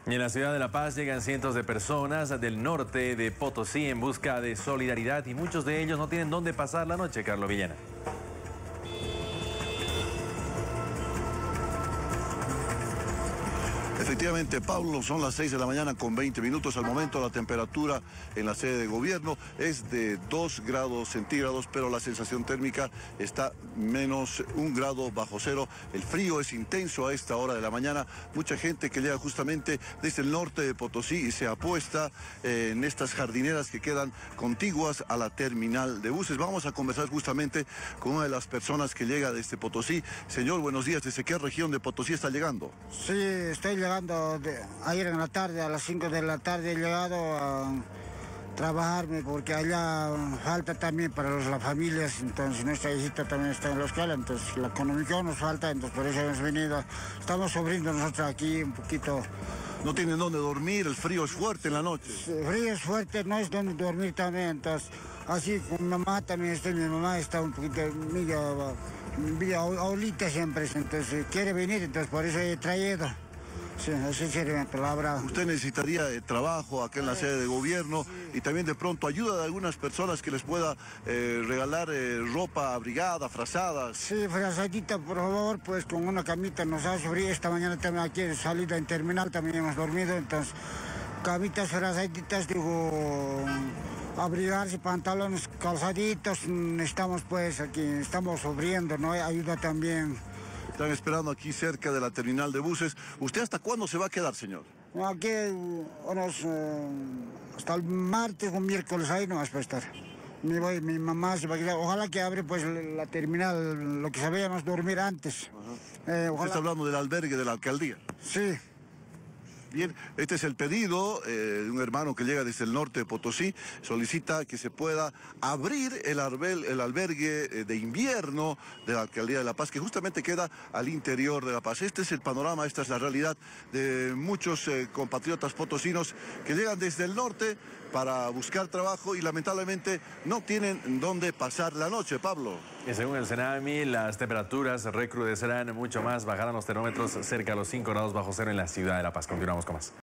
Y en la ciudad de La Paz llegan cientos de personas del norte de Potosí en busca de solidaridad y muchos de ellos no tienen dónde pasar la noche, Carlos Villena. Efectivamente, Pablo, son las 6 de la mañana con 20 minutos. Al momento la temperatura en la sede de gobierno es de 2 grados centígrados, pero la sensación térmica está menos 1 grado bajo cero. El frío es intenso a esta hora de la mañana. Mucha gente que llega justamente desde el norte de Potosí y se apuesta en estas jardineras que quedan contiguas a la terminal de buses. Vamos a conversar justamente con una de las personas que llega desde Potosí. Señor, buenos días. ¿Desde qué región de Potosí está llegando? Sí, estoy llegando ayer en la tarde, a las 5 de la tarde he llegado a trabajarme porque allá falta también para las familias, entonces nuestra hijita también está en la escuela, entonces la economía nos falta, entonces por eso hemos venido. Estamos sobriendo nosotros aquí un poquito. No tienen dónde dormir, el frío es fuerte en la noche. El frío es fuerte, no es donde dormir también, entonces así con mi mamá también mi mamá está un poquito medio abuelita siempre, entonces quiere venir, entonces por eso he traído. Sí, así sería la palabra. Usted necesitaría trabajo acá en la sede de gobierno y también de pronto ayuda de algunas personas que les pueda regalar ropa abrigada, frazadas. Sí, frazadita, por favor, pues con una camita nos ha sufrido. Esta mañana también aquí en salida en terminal también hemos dormido, entonces camitas frazaditas, digo, abrigarse, pantalones calzaditos, estamos pues aquí, estamos sufriendo, ¿no? Ayuda también. Están esperando aquí cerca de la terminal de buses. ¿Usted hasta cuándo se va a quedar, señor? Aquí hasta el martes o miércoles ahí no vas a estar. Mi mamá se va a quedar. Ojalá que abre pues la terminal, lo que sabíamos dormir antes. Usted está hablando del albergue de la alcaldía. Sí. Bien, este es el pedido de un hermano que llega desde el norte de Potosí. Solicita que se pueda abrir el albergue de invierno de la Alcaldía de La Paz, que justamente queda al interior de La Paz. Este es el panorama, esta es la realidad de muchos compatriotas potosinos que llegan desde el norte para buscar trabajo y lamentablemente no tienen dónde pasar la noche, Pablo. Y según el Senami, las temperaturas recrudecerán mucho más, bajarán los termómetros cerca de los 5 grados bajo cero en la ciudad de La Paz. Continuamos con más.